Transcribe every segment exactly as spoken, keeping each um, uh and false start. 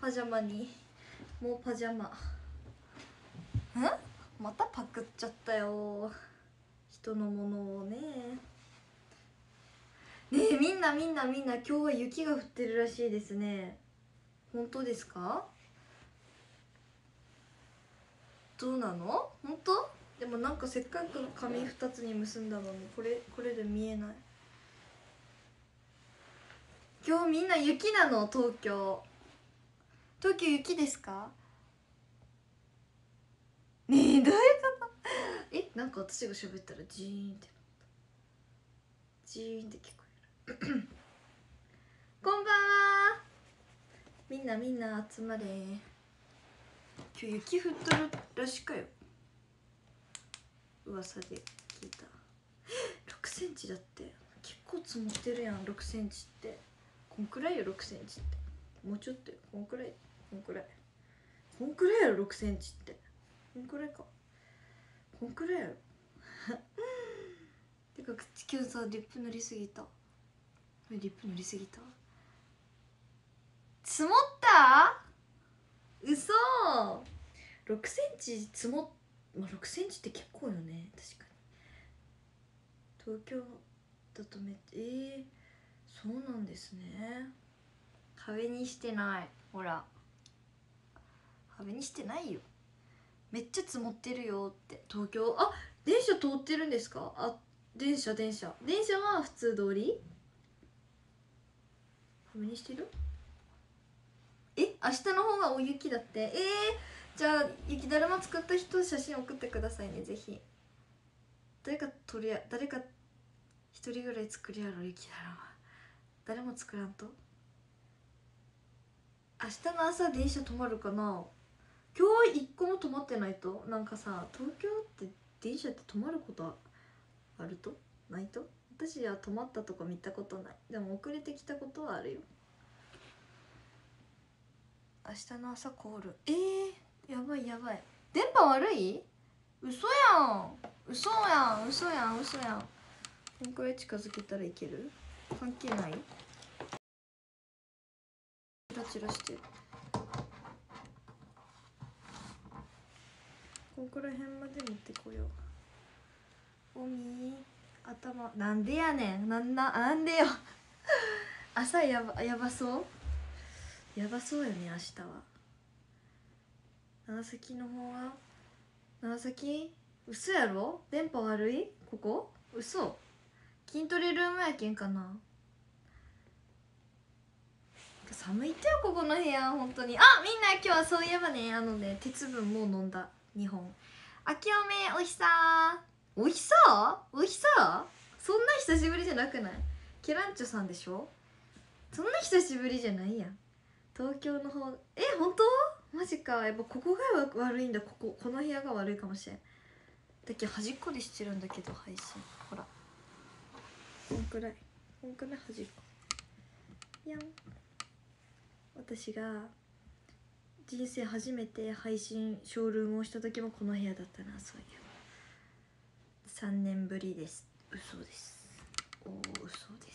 パジャマにもうパジャマ。んまたパクっちゃったよ人のものをね。ねえみんなみんなみんな、今日は雪が降ってるらしいですね。本当ですか？どうなの？本当？でもなんかせっかく髪ふたつに結んだのにこれこれで見えない。今日みんな雪なの？東京東京雪ですか？ねえどういうこと？え、なんか私が喋ったらジーンってジーンって聞こえるこんばんは。みんなみんな集まれ。今日雪降っとるらしかよ、噂で聞いた。ろくセンチだって。結構積もってるやん。ろくセンチってこんくらいよ。ろくセンチってもうちょっとよ。こんくらいこんくらいこんくらいやろ。ろくセンチってこんくらいか。こんくらいやろてか今日さリップ塗りすぎた。リップ塗りすぎた。積もった？嘘。ろくセンチ積もっ、まあ、ろくセンチって結構よね。確かに東京だとめっちゃ、えー、そうなんですね。壁にしてない。ほら壁にしてないよ。めっちゃ積もってるよって東京。あ、電車通ってるんですか？あ、電車電車電車は普通通り。壁にしてる。え、明日の方が大雪だって。えー、じゃあ雪だるま作った人写真送ってくださいね、ぜひ。誰かとりあ誰か一人ぐらい作りやろ雪だるま。誰も作らんと。明日の朝電車止まるかな。今日一個も止まってないと。なんかさ、東京って電車って止まることあるとないと。私は止まったとか見たことない。でも遅れてきたことはあるよ。明日の朝コール。えー、やばいやばい。電波悪い？嘘やん嘘やん嘘やん嘘やん。こんくらい近づけたらいける？関係ない？チラチラしてる。こんくらい辺まで持ってこよう。おみ頭なんでやねん。なんななんでよ朝やばやばそうやばそうよね。明日は長崎の方は。長崎嘘やろ。電波悪いここ。嘘。筋トレルームやけんかな。寒いってよここの部屋本当に。あ、みんな今日はそういえばね、あのね鉄分もう飲んだにほん。あきおめおいしさおいしさおいしさ。そんな久しぶりじゃなくない？ケランチョさんでしょ。そんな久しぶりじゃないやん。東京の方。え、本当？マジか。やっぱここが悪いんだ。こここの部屋が悪いかもしれん。だけど端っこでしてるんだけど配信。ほらこんくらいこんくらい端っこやん。私が人生初めて配信ショールームをした時もこの部屋だったな。そういうさんねんぶりです。嘘です。おー嘘です。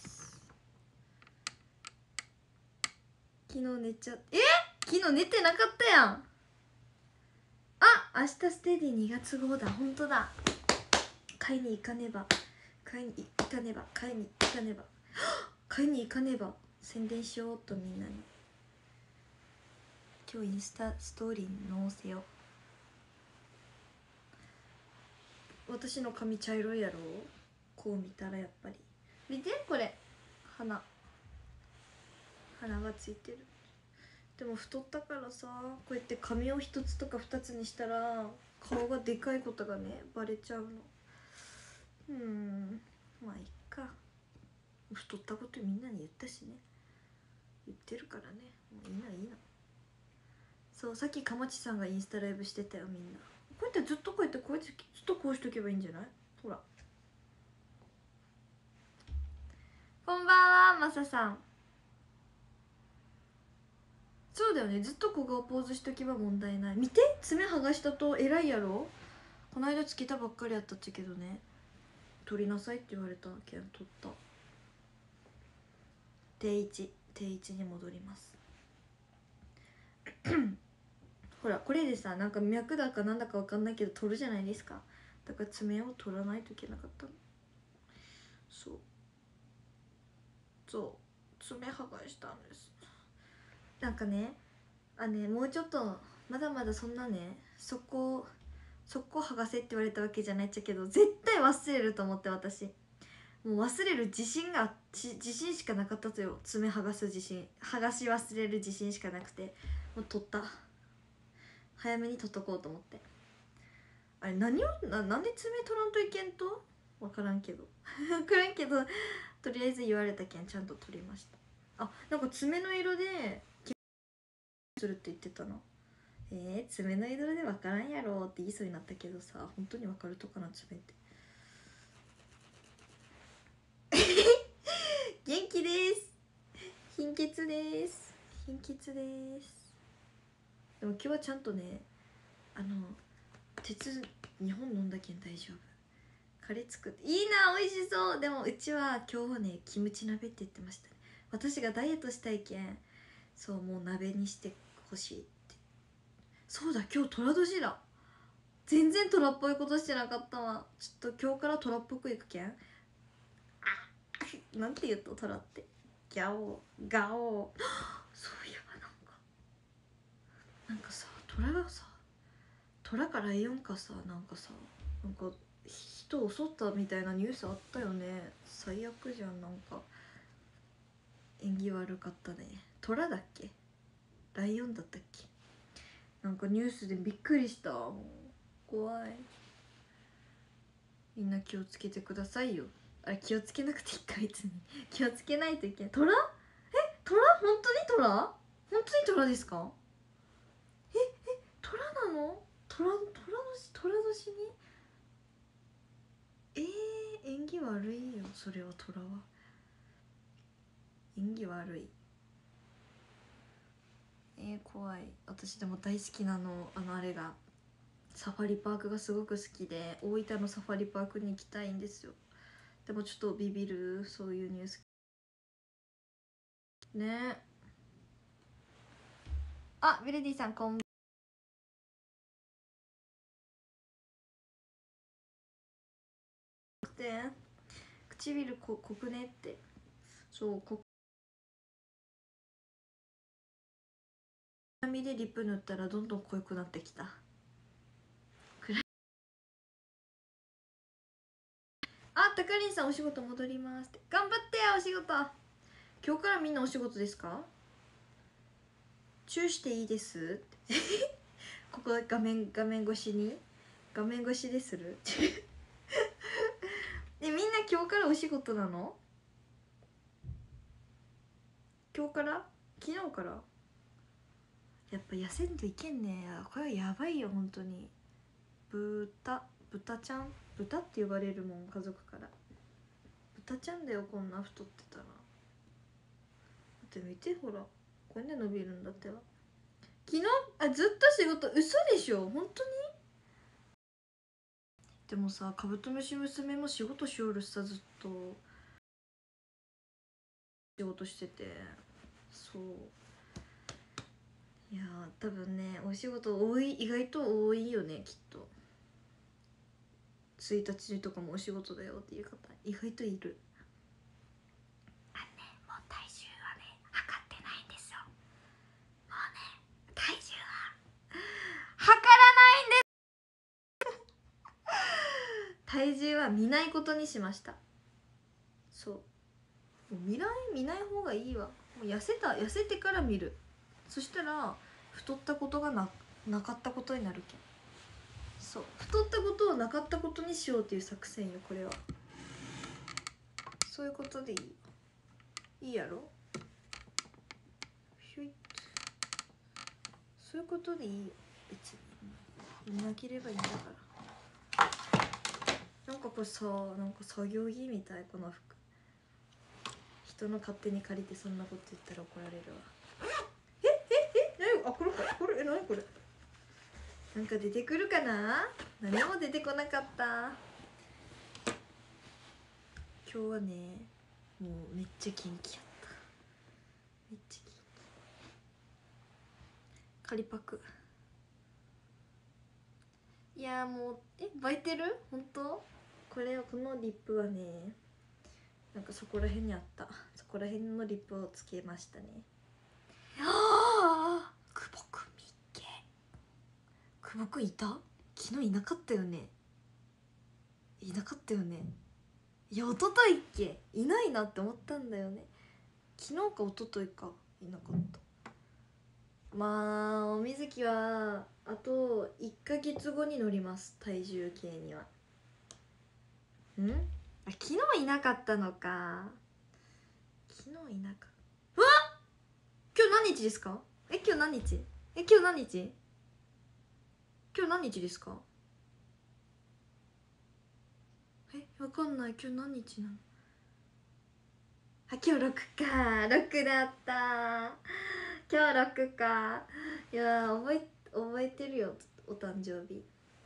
昨日寝ちゃえ昨日寝てなかったやん。あ、明日ステディにがつ号だ。本当だ。買いに行かねば買いに行かねば買いに行かねば買いに行かねば。宣伝しようっとみんなに。今日インスタストーリーに載せよう。私の髪茶色いやろ。こう見たらやっぱり見てこれ鼻鼻がついてる。でも太ったからさ、こうやって髪を一つとか二つにしたら顔がでかいことがねバレちゃうの。うーん、まあいっか。太ったことみんなに言ったしね。言ってるからね、もういいないいな。そう、さっきかまちさんがインスタライブしてたよ。みんなこうやってずっとこうやってこうやってずっとこうしとけばいいんじゃない？ほら。こんばんはマサさん。そうだよね、ずっと小顔ポーズしとけば問題ない。見て爪剥がしたと偉いやろ。この間つけたばっかりやったっちゃけどね。取りなさいって言われたけん取った。定位置定位置に戻りますほらこれでさなんか脈だかなんだかわかんないけど取るじゃないですか。だから爪を取らないといけなかったの。そうそう爪剥がしたんです。なんかねあねもうちょっとまだまだそんなねそこそこ剥がせって言われたわけじゃないっちゃけど絶対忘れると思って私もう忘れる自信が自信しかなかったとよ。爪剥がす自信剥がし忘れる自信しかなくてもう取った早めに取っとこうと思って。あれ何を な, なんで爪取らんといけんと分からんけど分からんけどとりあえず言われたけんちゃんと取りました。あなんか爪の色でするって言ってたな。えー、爪の色で分からんやろって言いそうになったけどさ本当に分かるとかな爪って元気です。貧血です貧血です。でも今日はちゃんとねあの鉄にほん飲んだけん大丈夫。カレー作っていいな美味しそう。でもうちは今日はねキムチ鍋って言ってましたね。私がダイエットしたいけんそうもう鍋にしてほしいって。そうだ今日寅年だ。全然虎っぽいことしてなかったわ。ちょっと今日から虎っぽくいくけん。なんて言うと虎ってギャオガオそういえばなんかなんかさ虎がさ虎かライオンかさなんかさなんか人を襲ったみたいなニュースあったよね。最悪じゃん。なんか縁起悪かったね。虎だっけライオンだったっけなんかニュースでびっくりした。もう怖い。みんな気をつけてくださいよ。あれ気をつけなくていいか別に気をつけないといけない。虎え虎本当に虎本当に虎ですか。ええ虎なの虎虎年虎年にえー、縁起悪いよそれは。虎は縁起悪い。えー、怖い。私でも大好きなのあのあれがサファリパークがすごく好きで大分のサファリパークに行きたいんですよ。でもちょっとビビるそういうニュースね。あベルディさんこんばんは。唇こ濃くねって。そうこ紙でリップ塗ったらどんどん濃くなってきた。あたかりんさんお仕事戻りますって頑張ってよお仕事。今日からみんなお仕事ですか。チューしていいですってここ画面画面越しに画面越しでするえみんな今日からお仕事なの。今日から昨日からやっぱ痩せんといけんね。これはやばいよ本当に。豚豚ちゃん豚って呼ばれるもん家族から。豚ちゃんだよこんな太ってたら。だって見てほらこんな伸びるんだってば。昨日あずっと仕事嘘でしょ本当に。でもさカブトムシ娘も仕事しおるしさずっと仕事しててそういや多分ねお仕事多い意外と多いよねきっと。ついたちとかもお仕事だよっていう方意外といる。あねもう体重はね測ってないんですよ。もうね体重は測らないんです体重は見ないことにしました。そうもう見ない見ない方がいいわ。もう痩せた痩せてから見る。そしたら太ったことが な, なかったことになるけん。そう太ったことをなかったことにしようっていう作戦よこれは。そういうことでいいいいやろ。ひょいっそういうことでいいよ別に。見なければいいんだから。なんかこれさなんか作業着みたいこの服。人の勝手に借りてそんなこと言ったら怒られるわ。えええ何あこれこれえ何これなんか出てくるかな。何も出てこなかった。今日はねもうめっちゃ元気やった。めっちゃ元気。仮パクいやもうえ映えてる本当。これこのリップはねなんかそこら辺にあった。そこら辺のリップをつけましたね。ああ久保くんみっけ。久保くんいた？昨日いなかったよね。いなかったよね。いや一昨日っけいないなって思ったんだよね。昨日か一昨日かいなかった。まあおみずきはあといっかげつごに乗ります。体重計には。んあ昨日いなかったのか。昨日いなかった。うわっ今日何日ですか。え今日何日。え今日何日。今日何日ですか。えわかんない。今日何日なの。あ今日ろくか。ろくだった。今日ろくか。いや覚え覚えてるよお誕生日。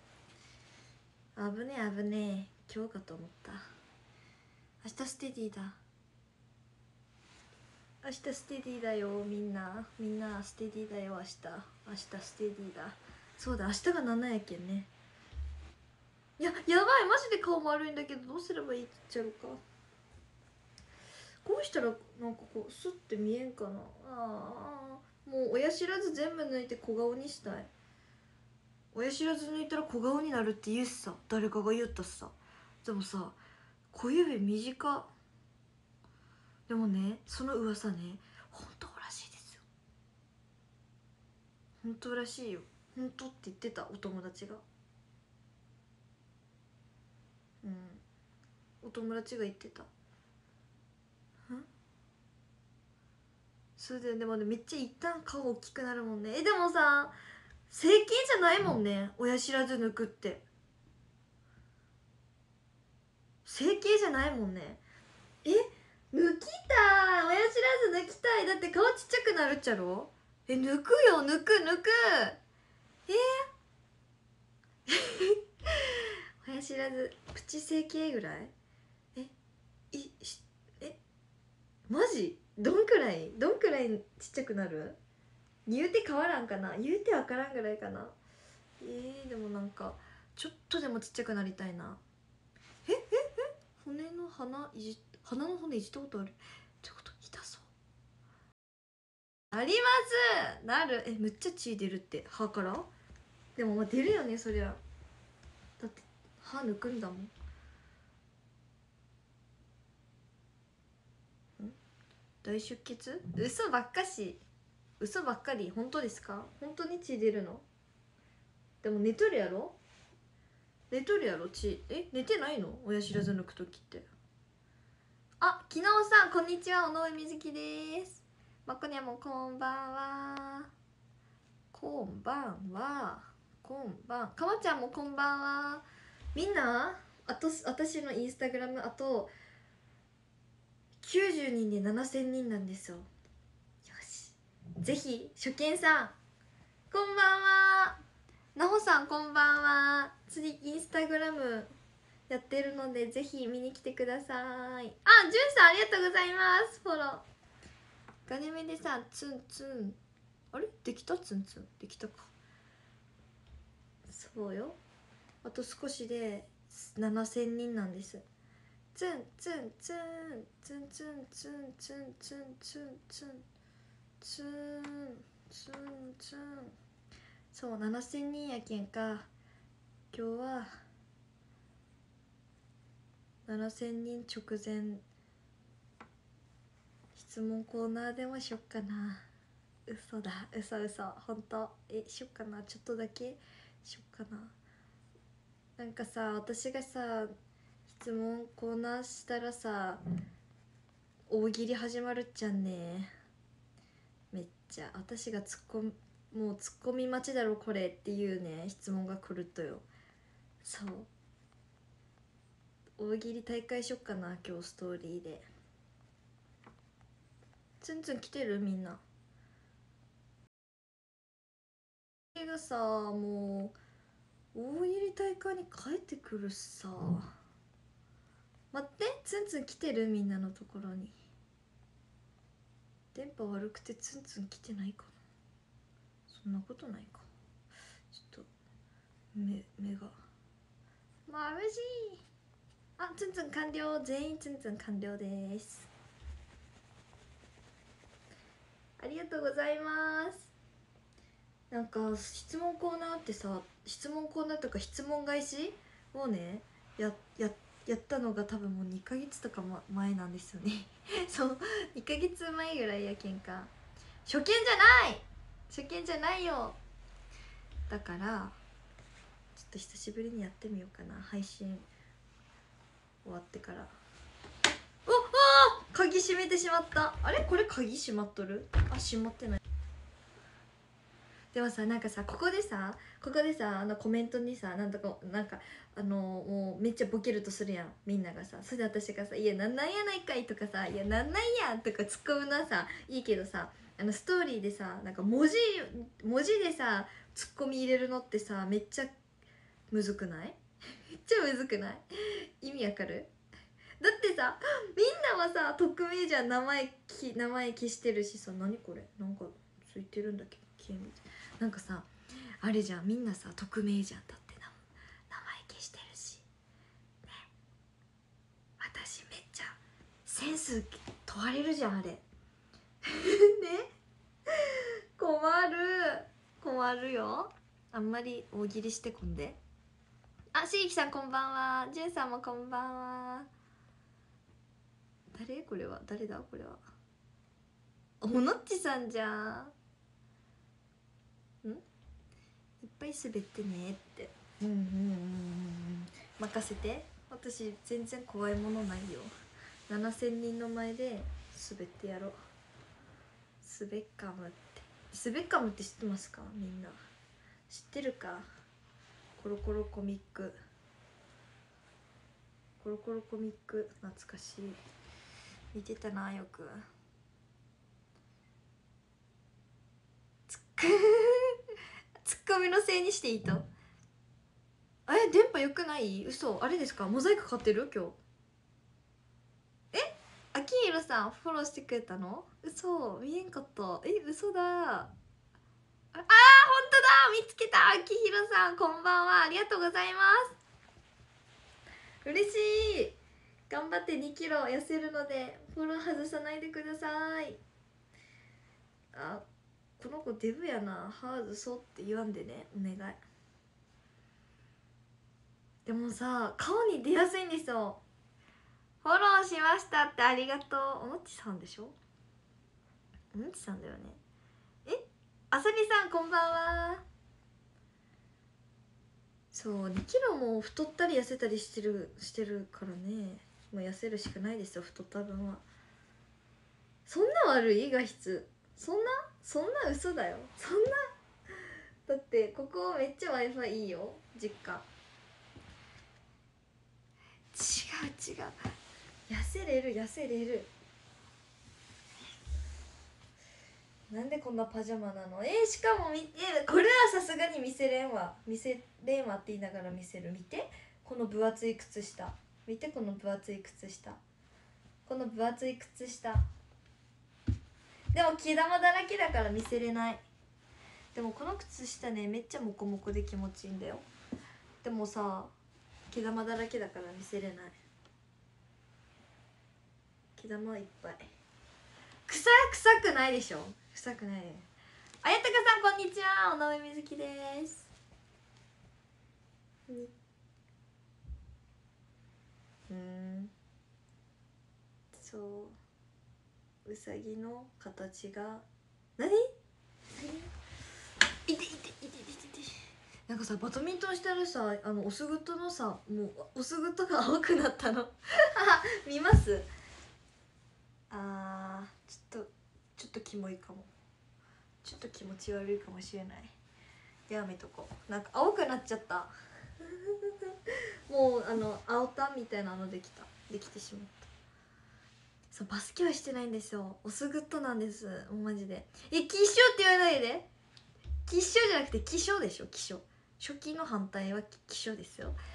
危ねえ危ねえ今日かと思った。明日ステディだ。明日ステディだよみんな。みんなステディだよ明日。明日ステディだ。そうだ明日がななやけんね。いややばいマジで顔悪いんだけどどうすればいいっちゃうか。こうしたらなんかこうスッて見えんかな。あーもう親知らず全部抜いて小顔にしたい。親知らず抜いたら小顔になるって言うしさ誰かが言ったしさ。でもさ小指短っ。でもねその噂ね本当らしいですよ。本当らしいよ。本当って言ってたお友達が。うんお友達が言ってた。んそれででもねめっちゃ一旦顔大きくなるもんね。えでもさ整形じゃないもんね親知らず抜くって。整形じゃないもんね。え抜きたい親知らず抜きたい。だって顔ちっちゃくなるっちゃろ。え抜くよ抜く抜く。え親知らずプチ整形ぐらい。えいしえマジどんくらいどんくらいちっちゃくなる。言うて変わらんかな。言うて分からんぐらいかな。えー、でもなんかちょっとでもちっちゃくなりたいな。えええ骨の鼻いじ鼻の骨いじったことあるってこと。痛そう。ありますなる。えむっちゃ血出るって歯から。でもまあ出るよねそりゃ。だって歯抜くんだもん。ん大出血嘘ばっかし。嘘ばっかり。本当ですか。本当に血出るの。でも寝とるやろ。寝とるやろ血。え寝てないの親知らず抜く時って。あ昨日さんこんにちは尾上瑞希です。まこにゃもこんばんは。こんばんは。こんばんかまちゃんもこんばんは。みんなあと私のインスタグラムあときゅうじゅうにんでななせんにんなんですよ。よしぜひ初見さんこんばんは。なほさんこんばんは。次インスタグラムやってるのでぜひ見に来てください。あ、じゅんさんありがとうございます。フォローガネメでさツンツンあれできた。ツンツンできたか。そうよあと少しでななせんにんなんです。ツンツンツンツンツンツンツンツンツンツンツンツンツン。そうななせんにんやけんか。今日はななせんにん直前質問コーナーでもしよっかな。嘘だ嘘嘘ほんとえしよっかな。ちょっとだけしよっかな。なんかさ私がさ質問コーナーしたらさ大喜利始まるっちゃんね。めっちゃ私がツッコミもうツッコミ待ちだろこれっていうね質問が来るとよ。そう大喜利大会しよっかな今日ストーリーで。ツンツン来てるみんな。これがさもう大喜利大会に帰ってくるさ。待ってツンツン来てるみんなのところに。電波悪くてツンツン来てないかな。そんなことないか。ちょっと目目が眩しい。あ、ツンツン完了、全員ツンツン完了です。ありがとうございます。なんか質問コーナーってさ、質問コーナーとか質問返しをねやややったのが多分もうにかげつとか前なんですよねそうにかげつまえぐらいやけんか。初見じゃない初見じゃないよ。だからちょっと久しぶりにやってみようかな、配信終わってから。おっ、あー鍵閉めてしまった。あれこれ鍵閉まっとる？あ、閉まってない。でもさ、なんかさ、ここでさここでさあのコメントにさ、なんとかなんかあのもうめっちゃボケるとするやん、みんながさ。それで私がさ「いやなんなんやないかい」とかさ「いやなんなんや」とか突っ込むのはさいいけどさ、あのストーリーでさなんか文字文字でさツッコミ入れるのってさめっちゃむずくない？めっちゃむずくない？意味わかる？だってさみんなはさ匿名じゃん、名前き名前消してるしさ。何これなんかついてるんだけど消えみたいな。なんかさあれじゃん、みんなさ匿名じゃん。だってな名前消してるしね。私めっちゃセンス問われるじゃんあれね。困る困るよ。あんまり大喜利してこんで。あ、しげきさんこんばんは。じゅんさんもこんばんは。誰これは？誰だこれは？おのっちさんじゃん。んいっぱい滑ってねって。うんうんうんうん、任せて。私全然怖いものないよ。ななせんにんの前で滑ってやろう。スベッカムって、スベッカムって知ってますか？みんな知ってるか？コロコロコミック、コロコロコミック懐かしい。見てたなよく。ツッツッコミのせいにしていいと。え、電波良くない？嘘。あれですか？モザイクかかってる今日。え、あきひろさんフォローしてくれたの？嘘、見えんかった。え、嘘だ。あ、あー、ほんとだ、見つけた。あきひろさんこんばんは、ありがとうございます。嬉しい。頑張ってにキロ痩せるのでフォロー外さないでください。あ、この子デブやな、ハーズそうって言わんでね、お願い。でもさ顔に出やすいんですよ。フォローしましたって、ありがとう。おのっちさんでしょ？おのっちさんだよね。え、あさみさんこんばんは。そうにキロも太ったり痩せたりしてるしてるからね。もう痩せるしかないですよ、太った分は。そんな悪い？画質そんなそんな嘘だよ。そんな、だってここめっちゃ Wi-Fi いいよ、実家。違う違う、痩せれる痩せれる。なんでこんなパジャマなの？えー、しかも見て、これはさすがに見せれんわ、見せれんわって言いながら見せる。見てこの分厚い靴下、見てこの分厚い靴下、この分厚い靴下。でも毛玉だらけだから見せれない。でもこの靴下ねめっちゃモコモコで気持ちいいんだよ。でもさ毛玉だらけだから見せれない。毛玉いっぱい。臭臭くないでしょ？臭くない。あやたかさんこんにちは、おなめみずきです。うんそう、うさぎの形が何？いていていていていて。なんかさバドミントンしたらさ、あのオスグッドのさ、もうオスグッドが青くなったの見ます？あー、ちょっとちょっとキモいかも。ちょっと気持ち悪いかもしれない。やめとこう。なんか青くなっちゃったもうあの青タンみたいなのできたできてしまった。そう、バスケはしてないんですよ。オスグッドなんです。もうマジで。え、気象って言わないで。気象じゃなくて気象でしょ。気象、初期の反対は気象ですよ。ん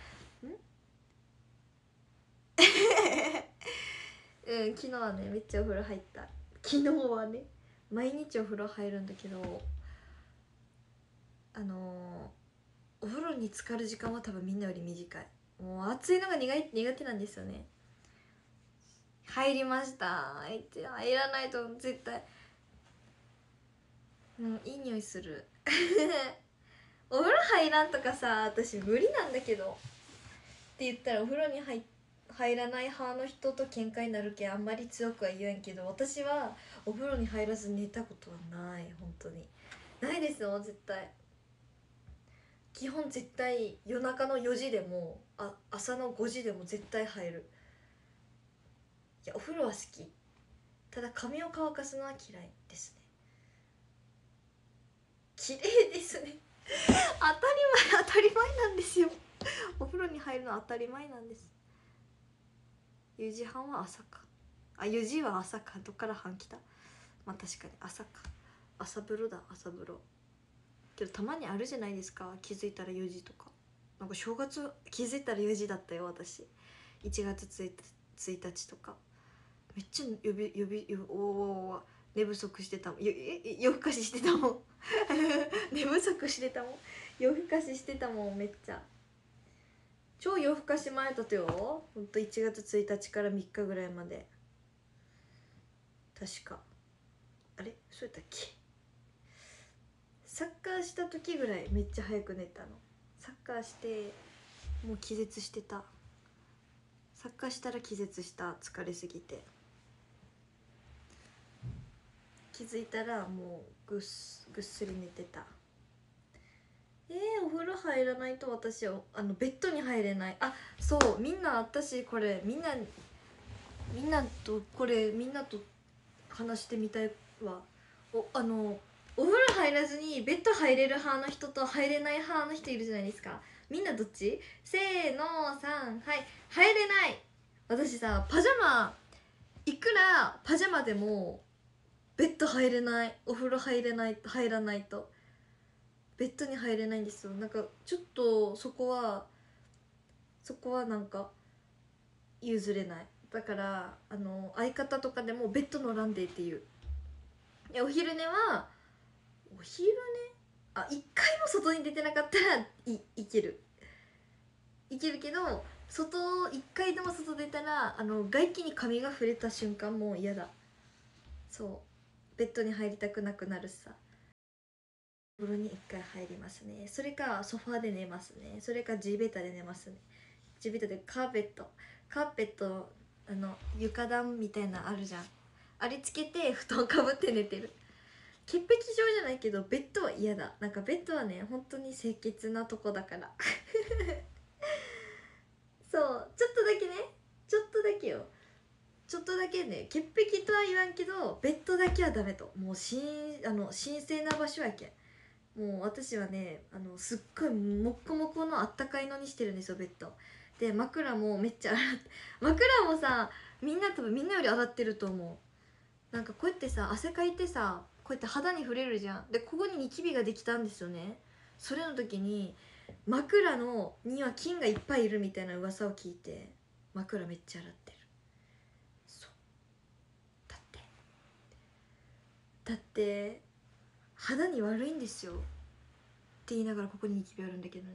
うん、昨日はねめっちゃお風呂入った。昨日はね毎日お風呂入るんだけど、あのお風呂に浸かる時間は多分みんなより短い。もう暑いのが苦い苦手なんですよね。入りました。入って入らないと絶対もういい匂いするお風呂入らんとかさ私無理なんだけどって言ったらお風呂に入入らない派の人と喧嘩になるけんあんまり強くは言えんけど、私はお風呂に入らず寝たことはない。本当にないですよ。絶対基本絶対夜中のよじでもあ朝のごじでも絶対入る。いやお風呂は好き。ただ髪を乾かすのは嫌いですね。綺麗ですね当たり前当たり前なんですよお風呂に入るのは当たり前なんです。よじはんは朝か。あ、よじは朝か。どっから半来た。まあ確かに朝か。朝風呂だ。朝風呂けどたまにあるじゃないですか。気づいたらよじとか。なんか正月気づいたらよじだったよ私。いちがつついたちとかめっちゃ呼び呼びおお寝不足してたもん。よ夜更かししてたもん寝不足してたもん。夜更かししてたもん。めっちゃ超夜更かし前だったよ。ほんといちがつついたちからみっかぐらいまで確か。あれそうやったっけ。サッカーした時ぐらいめっちゃ早く寝たの。サッカーしてもう気絶してた。サッカーしたら気絶した。疲れすぎて気づいたらもうぐっすぐっすり寝てた。えー、お風呂入らないと私はあのベッドに入れない。あ、そうみんな私これみんなみんなとこれみんなと話してみたいわ。おあのお風呂入らずにベッド入れる派の人と入れない派の人いるじゃないですか。みんなどっち？せーのさんはい。入れない。私さパジャマいくらパジャマでもベッド入れない。お風呂入れない入らないとベッドに入れないんですよ。なんかちょっとそこはそこはなんか譲れない。だからあの相方とかでもベッド乗らんでっていう。でお昼寝はお昼寝あ一回も外に出てなかったらいいけるいけるけど、外一回でも外出たらあの外気に髪が触れた瞬間もう嫌だ。そうベッドに入りたくなくなるしさ。お風呂に一回入りますね。それかソファーで寝ますね。それか地べたで寝ますね。地べたでカーペットカーペットあの床暖みたいなあるじゃん。あれつけて布団かぶって寝てる。潔癖症じゃないけどベッドは嫌だ。なんかベッドはね本当に清潔なとこだからそうちょっとだけねちょっとだけよ。ちょっとだけね潔癖とは言わんけどベッドだけはダメと。もうしんあの神聖な場所やけん。もう私はねあのすっごいもっこもこのあったかいのにしてるんですよベッドで。枕もめっちゃ洗って枕もさみんな多分みんなより洗ってると思う。なんかこうやってさ汗かいてさこうやって肌に触れるじゃん。でここにニキビができたんですよね。それの時に枕のには菌がいっぱいいるみたいな噂を聞いて枕めっちゃ洗ってる。そうだってだって肌に悪いんですよって言いながらここにニキビあるんだけどね。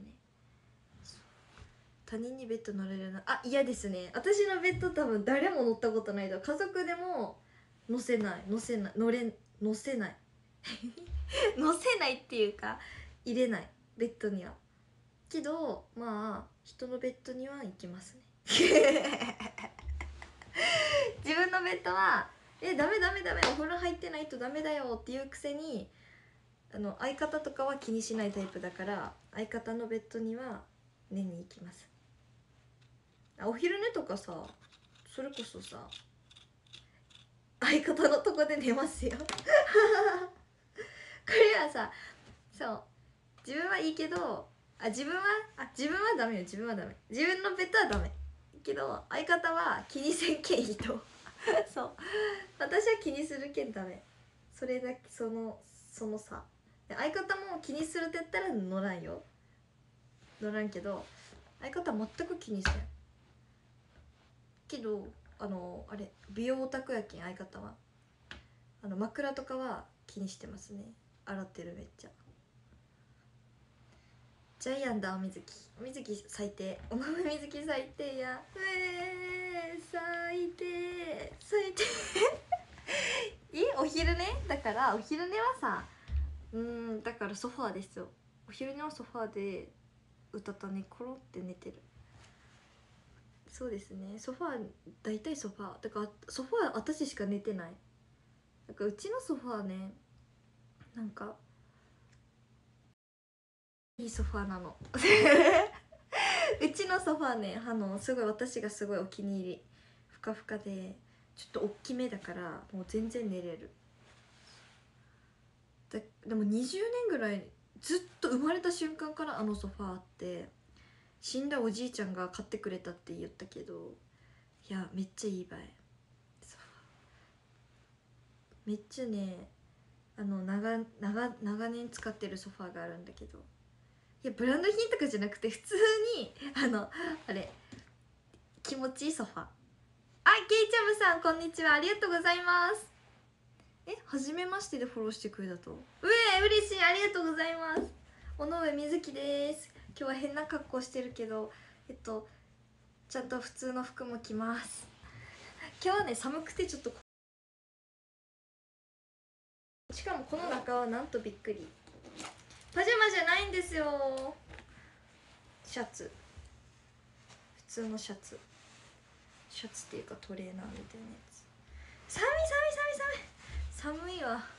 他人にベッド乗れるなあ嫌ですね。私のベッド多分誰も乗ったことないと。家族でも乗せない乗せない乗れ乗せない乗せないっていうか入れないベッドには。けどまあ人のベッドには行きますね自分のベッドはえダメダメダメお風呂入ってないとダメだよっていうくせにあの相方とかは気にしないタイプだから相方のベッドには寝に行きます。お昼寝とかさそれこそさ相方のとこで寝ますよこれはさそう自分はいいけどあ自分はあ自分はダメよ。自分はダメ。自分のベッドはダメけど相方は気にせんけんいいとそう私は気にするけんダメ。それだけそのそのさ相方も気にするって言ったら乗らんよ。乗らんけど相方は全く気にせんけどあのあれ美容オタクやけん相方はあの枕とかは気にしてますね。洗ってるめっちゃ。 ちゃ嫌んだ。おみずきおみずき最低。おまみずき最低や。えー、最低最低えお昼寝だから、お昼寝はさ、うーんだからソファーですよ。お昼寝はソファーでうたた寝転って寝てる。そうですね、ソファー、大体ソファーだから、ソファー私しか寝てない。だからうちのソファーね、なんかいいソファーなのうちのソファーね、あのすごい私がすごいお気に入り、ふかふかでちょっと大きめだから、もう全然寝れる。だでもにじゅうねんぐらいずっと生まれた瞬間からあのソファーあって、死んだおじいちゃんが買ってくれたって言ったけど、いやめっちゃいいばい。めっちゃね、あの長長長年使ってるソファーがあるんだけど、いやブランド品とかじゃなくて普通にあのあれ気持ちいいソファー。あ、ケイチャムさんこんにちは、ありがとうございます。え、初めましてでフォローしてくれたと。うえ嬉しい、ありがとうございます。尾上瑞希です。今日は変な格好してるけど、えっとちゃんと普通の服も着ます。今日はね寒くてちょっと、しかもこの中はなんとびっくりパジャマじゃないんですよ。シャツ、普通のシャツ、シャツっていうかトレーナーみたいなやつ。寒い寒い寒い寒い寒いわ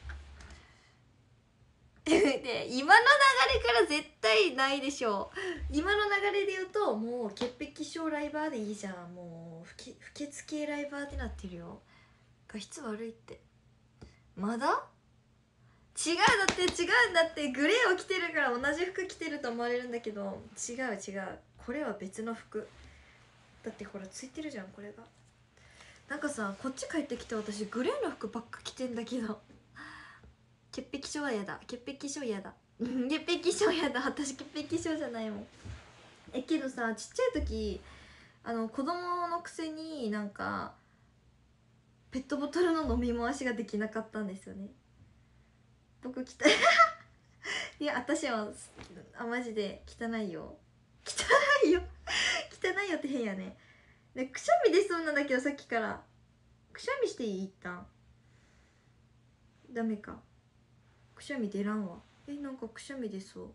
で今の流れから絶対ないでしょう。今の流れで言うともう潔癖症ライバーでいいじゃん。もう不潔不潔系ライバーってなってるよ。画質悪いって。まだ違う、だって違うんだって。グレーを着てるから同じ服着てると思われるんだけど、違う違う、これは別の服だって。ほらついてるじゃんこれが。なんかさ、こっち帰ってきて私グレーの服ばっか着てんだけど潔癖症は嫌だ。潔癖症嫌だ潔癖症嫌だ。私潔癖症じゃないもん。えけどさ、ちっちゃい時あの子供のくせになんかペットボトルの飲み回しができなかったんですよね。僕汚いいや私はあマジで汚いよ汚いよ汚いよって変やね。でくしゃみ出そうなんだけど、さっきからくしゃみしていい？一旦ダメか。くしゃみ出らんわ。え、なんかくしゃみ出そう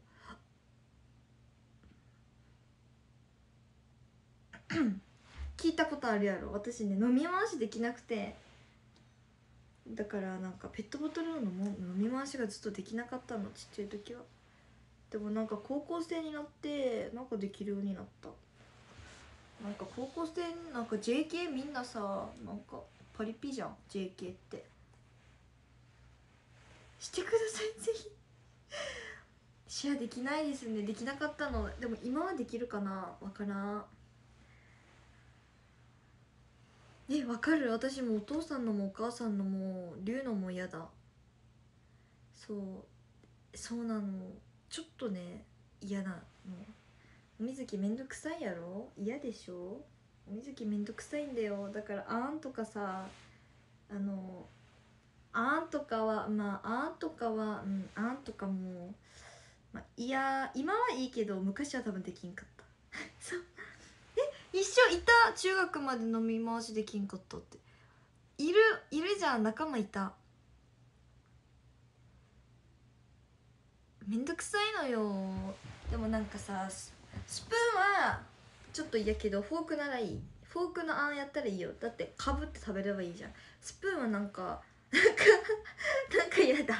聞いたことあるやろ。私ね飲み回しできなくて、だからなんかペットボトルの飲み回しがずっとできなかったの、ちっちゃい時は。でもなんか高校生になってなんかできるようになった。なんか高校生なんか ジェーケー みんなさ、なんかパリピじゃん ジェーケー って。してくださいぜひシェアできないですね。できなかったの。でも今はできるかな、わからん。え、わかる。私もお父さんのもお母さんのも龍のも嫌だ。そうそうなの。ちょっとね嫌なの。おみずきめんどくさいやろ。嫌でしょ。おみずきめんどくさいんだよ。だからあんとかさ、あのあんとかはまああんとかはうんあんとかも、まあ、いや今はいいけど昔は多分できんかったそうえ一緒いた。中学まで飲み回しできんかったっているいるじゃん。仲間いた。めんどくさいのよ。でもなんかさ、ススプーンはちょっと嫌けどフォークならいい。フォークのあんやったらいいよ。だってかぶって食べればいいじゃん。スプーンはなんかなんかなんか嫌だスプ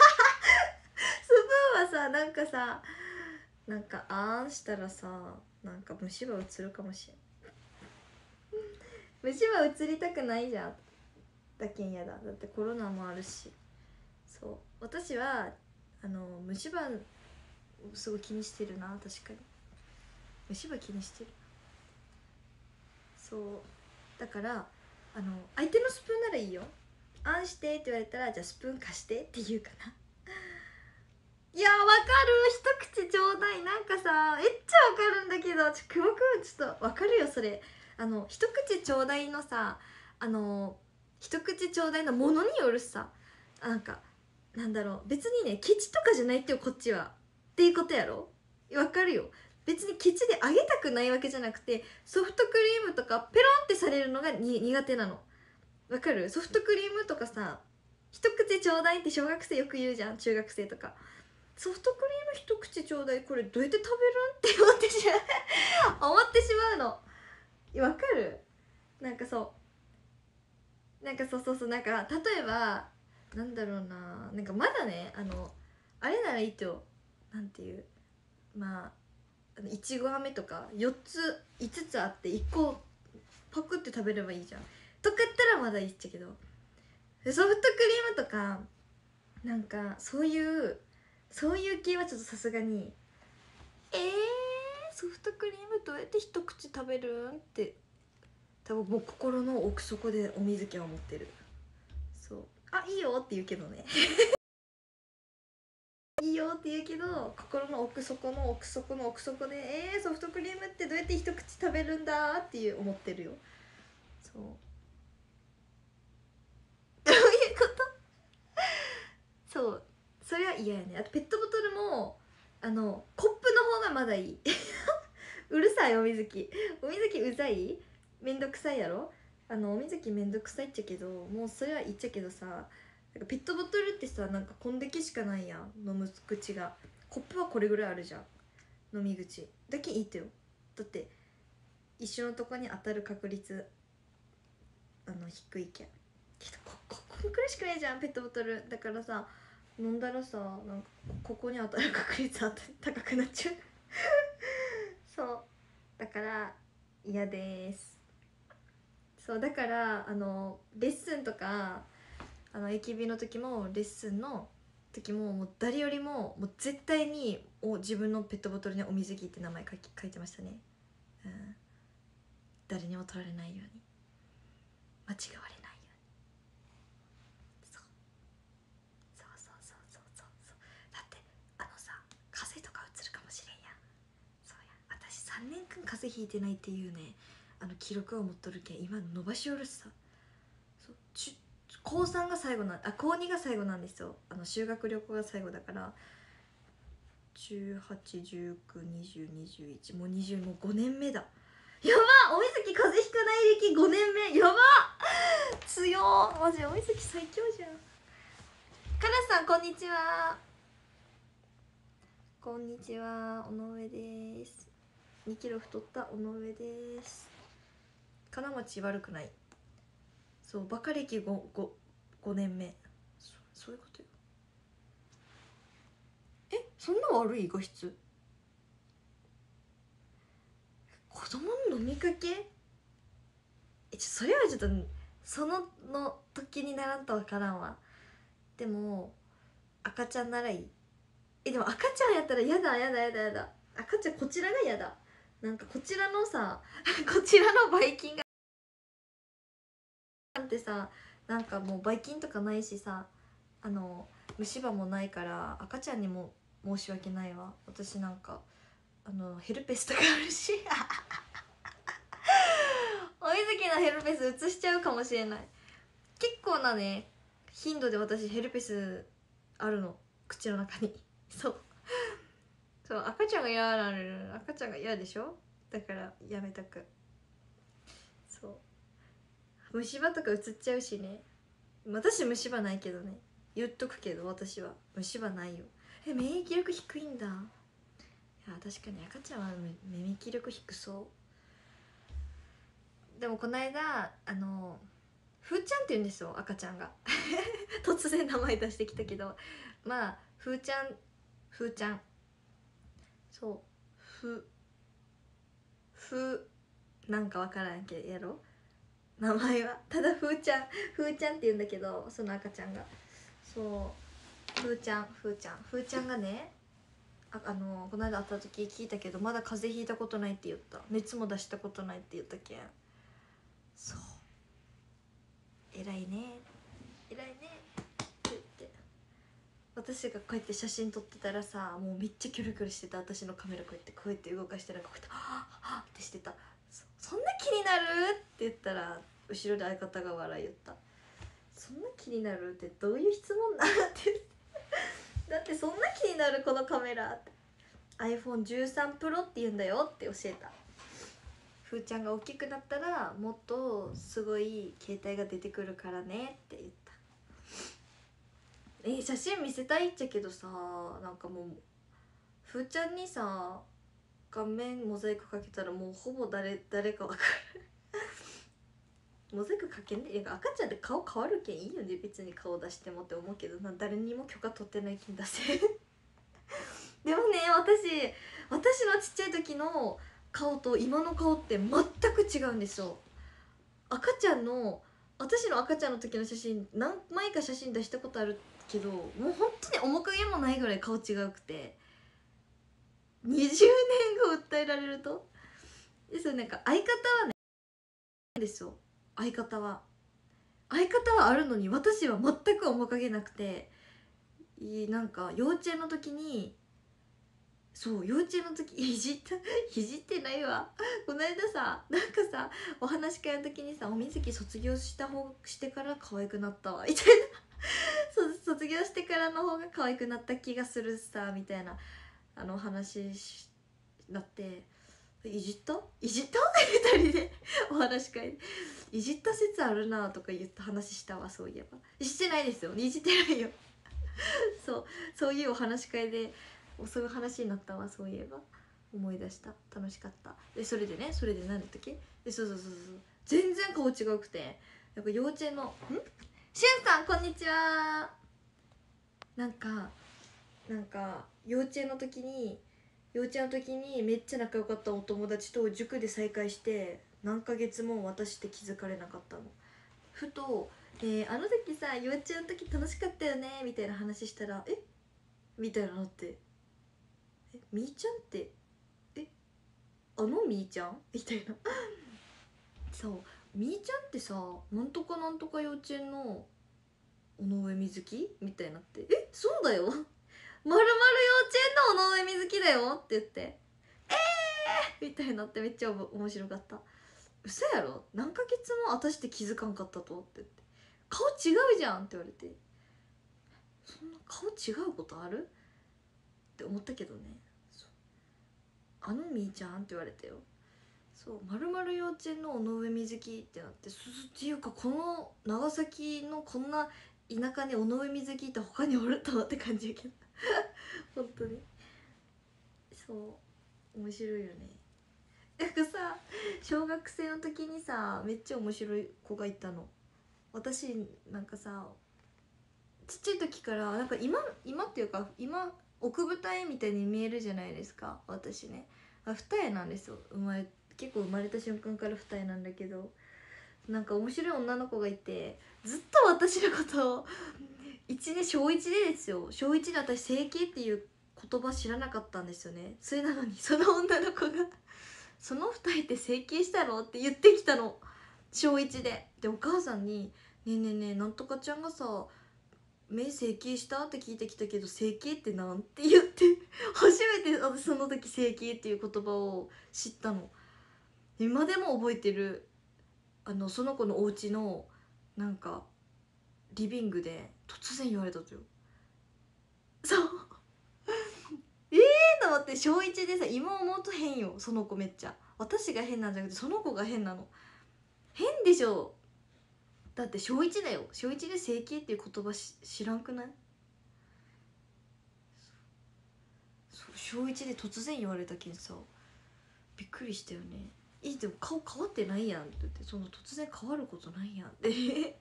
ーンはさ、なんかさ、なんかあんしたらさ、なんか虫歯移るかもしれん虫歯移りたくないじゃん。だけん嫌だ。だってコロナもあるし。そう私はあの虫歯すごい気にしてるな。確かに虫歯気にしてる。そうだからあの相手のスプーンならいいよ。あんしてって言われたら、じゃあスプーン貸してって言うかな。いやわかる。一口ちょうだい。なんかさめっちゃわかるんだけど、ちょ久保くんちょっとわかるよそれ。あの一口ちょうだいのさ、あの一口ちょうだいのものによるさ、なんかなんだろう、別にねケチとかじゃないってよこっちはっていうことやろ。 わかるよ。別にケチであげたくないわけじゃなくて、ソフトクリームとかペロンってされるのがに苦手なの。わかる？ソフトクリームとかさ、一口ちょうだいって小学生よく言うじゃん、中学生とか。ソフトクリーム一口ちょうだい、これどうやって食べるんって思ってしまう思ってしまうの。わかる？なんかそうなんかそうそうそうなんか例えばなんだろうな、なんかまだね、あのあれならいいと、なんていう、まあいちご飴とかよっついつつあっていっこパクって食べればいいじゃんとか言ったらまだいいっちゃけど、ソフトクリームとかなんかそういうそういう系はちょっとさすがにえー、ソフトクリームどうやって一口食べるんって多分もう心の奥底でお水気は思ってる。そう、あ、いいよって言うけどねいいよって言うけど心の奥底の奥底の奥底でえー、ソフトクリームってどうやって一口食べるんだっていう思ってるよ。そうどういうことそうそれは嫌やね。あとペットボトルもあのコップの方がまだいいうるさいお水きお水きうざいめんどくさいやろ。あのお水きめんどくさいっちゃけどもうそれは言っちゃけどさ、なんかペットボトルってさなんかこんだけしかないやん飲む口が。コップはこれぐらいあるじゃん飲み口だけいいってよ。だって一緒のとこに当たる確率あの低いけんけど こ, ここんくらいしかないじゃんペットボトルだからさ、飲んだらさなんかここに当たる確率高くなっちゃうそうだから嫌です。そうだからあのレッスンとかあの エーケービー の時もレッスンの時ももう誰よりももう絶対にお自分のペットボトルにお水着って名前書き書いてましたね、うん、誰にも取られないように間違われないように。そうそうそうそうそうそうそうだってあのさ風邪とかうつるかもしれんやん。そうや私さんねんかん風邪ひいてないっていうねあの記録を持っとるけん今伸ばしおるしさ。そうちこうさんが最後なあこうにが最後なんですよ。あの修学旅行が最後だからじゅうはち、じゅうきゅう、にじゅう、にじゅういちもうにじゅうもうごねんめだ。やばおみずき風邪ひかない歴ごねんめやば強ーマジおみずき最強じゃん。カラさんこんにちはこんにちは尾上です。にキロ太った尾上です。金町悪くない。そうバカ歴 5, 5, 5年目 そ, そういうことよ。えそんな悪い画質子供の飲みかけえちょそれはちょっとそのの時にならんとわからんわ。でも赤ちゃんならいい。えでも赤ちゃんやったらやだやだやだやだ赤ちゃんこちらがやだ。なんかこちらのさこちらのばい菌がなんてさなんかもうばい菌とかないしさあの虫歯もないから赤ちゃんにも申し訳ないわ。私なんかあのヘルペスとかあるしお水木のヘルペス移しちゃうかもしれない。結構なね頻度で私ヘルペスあるの口の中にそうそう赤ちゃんが嫌なる赤ちゃんが嫌でしょ。だからやめたく。そう虫歯とか移っちゃうしね。私虫歯ないけどね言っとくけど私は虫歯ないよ。え免疫力低いんだ。いや確かに赤ちゃんは免疫力低そう。でもこの間あのふーちゃんって言うんですよ赤ちゃんが突然名前出してきたけどまあふーちゃんふーちゃんそうふふなんかわからんけどやろ名前はただふーちゃんふーちゃんって言うんだけどその赤ちゃんがそうふーちゃんふーちゃんふーちゃんがねああのこの間会った時聞いたけどまだ風邪ひいたことないって言った。熱も出したことないって言ったけんそう偉いね偉いねって言って私がこうやって写真撮ってたらさもうめっちゃキョロキョロしてた私のカメラこうやってこうやって動かしてらこうやってハッハッってしてた。 そ, そんな気になるって言ったら後ろで相方が笑い言った。そんな気になるってどういう質問なってだってそんな気になるこのカメラってアイフォンじゅうさんプロって言うんだよって教えた。ふーちゃんが大きくなったらもっとすごい携帯が出てくるからねって言った。えー、写真見せたいっちゃけどさ、なんかもうふーちゃんにさ顔面モザイクかけたらもうほぼ誰誰かわかるモザイクかけんで、いや赤ちゃんって顔変わるけんいいよね、別に顔出してもって思うけどな、誰にも許可取ってないけん出せでもね、私私のちっちゃい時の顔と今の顔って全く違うんですよ。赤ちゃんの私の赤ちゃんの時の写真何枚か写真出したことあるけど、もう本当に面影もないぐらい顔違うくて、にじゅうねんご訴えられるとですよ。なんか相方はねですよ、相方は相方はあるのに私は全く面影なくて、いなんか幼稚園の時に、そう幼稚園の時いじったいじってないわこの間さ、なんかさお話し会の時にさ、おみずき卒業した方してから可愛くなったわみたいなそ卒業してからの方が可愛くなった気がするさみたいなあの話しなって、いじったいじったふたりでお話し会いじった説あるなとか言った話したわ。そういえばしてないですよ、いじってないよそうそういうお話し会でそういう話になったわ。そういえば思い出した、楽しかった。でそれでね、それで何だったっけ、でそうそうそうそう、全然顔違くて、なんか幼稚園のんしゅんさんこんにちは。なんかなんか幼稚園の時に幼稚園の時にめっちゃ仲良かったお友達と塾で再会して何ヶ月も私って気づかれなかったの。ふと、えー、あの時さ幼稚園の時楽しかったよねみたいな話したら、えみたいなのって、えみーちゃんってえあのみーちゃんみたいなそうみーちゃんってさなんとかなんとか幼稚園の尾上瑞希みたいになって、えそうだよまるまる幼稚園の尾上瑞希だよって言って、えーみたいになってめっちゃ面白かった。嘘やろ何ヶ月も私って気づかんかったとって言って、顔違うじゃんって言われて、そんな顔違うことあるって思ったけどね。あのみーちゃんって言われたよ。そうまるまる幼稚園の尾上瑞希ってなって、そっていうかこの長崎のこんな田舎に尾上瑞希って他におるとって感じやけど本当にそう面白いよね。なんかさ小学生の時にさめっちゃ面白い子がいたの。私なんかさちっちゃい時からなんか今今っていうか今奥二重みたいに見えるじゃないですか私ね。あ二重なんですよ、生まれ結構生まれた瞬間から二重なんだけど、なんか面白い女の子がいて、ずっと私のことを一年小一でですよ、小一で私整形っていう言葉知らなかったんですよね。それなのにその女の子がその二重って整形したのって言ってきたの、小一で。でお母さんに「ねえねえねえなんとかちゃんがさ目整形した?」って聞いてきたけど、整形ってなんて言って初めて私その時整形っていう言葉を知ったの。今でも覚えてる。あのその子のお家のなんかリビングで突然言われたとよ。そうええー、と思って、小いちでさ今思うと変よ、その子めっちゃ私が変なんじゃなくてその子が変なの。変でしょ、だって小いちだよ、小いちで整形っていう言葉し知らんくない？そう小いちで突然言われたけんさびっくりしたよね。えでも顔変わってないやんって言って、その突然変わることないやんって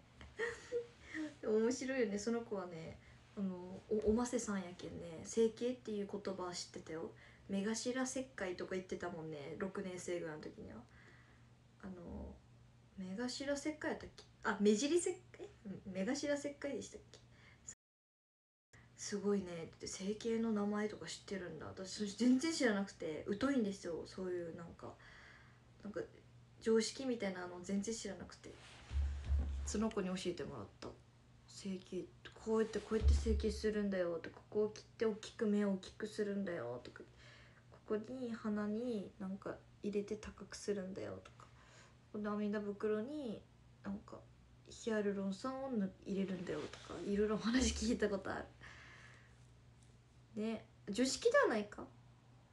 面白いよね。その子はねあの お, おませさんやけんね、整形っていう言葉は知ってたよ。目頭切開とか言ってたもんね、ろくねん生ぐらいの時には。あの目頭切開やったっけ、あ目尻切開、目頭切開でしたっけ。すごいねって整形の名前とか知ってるんだ。私全然知らなくて疎いんですよ、そういうなんかなんか常識みたいなの全然知らなくて、その子に教えてもらった。整形こうやってこうやって整形するんだよとか、ここを切って大きく目を大きくするんだよとか、ここに鼻になんか入れて高くするんだよとか、この涙袋になんかヒアルロン酸を入れるんだよとか、いろいろ話聞いたことあるね。常識ではないか。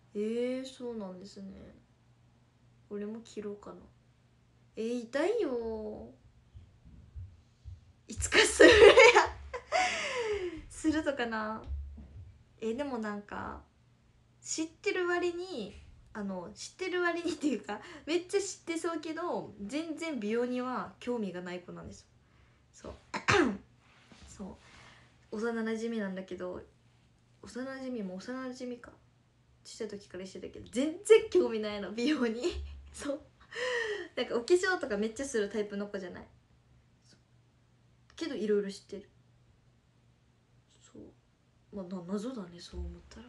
えー、そうなんですね。俺も切ろうかな。えー、痛いよ。いつかするやするとかな。えー、でもなんか知ってる割にあの知ってる割にっていうかめっちゃ知ってそうけど全然美容には興味がない子なんですよ。そうそう幼なじみなんだけど、幼なじみも幼なじみかちっちゃい時からしてたけど全然興味ないの美容にそうなんかお化粧とかめっちゃするタイプの子じゃないけどいろいろ知ってる。そうまあな謎だねそう思ったら。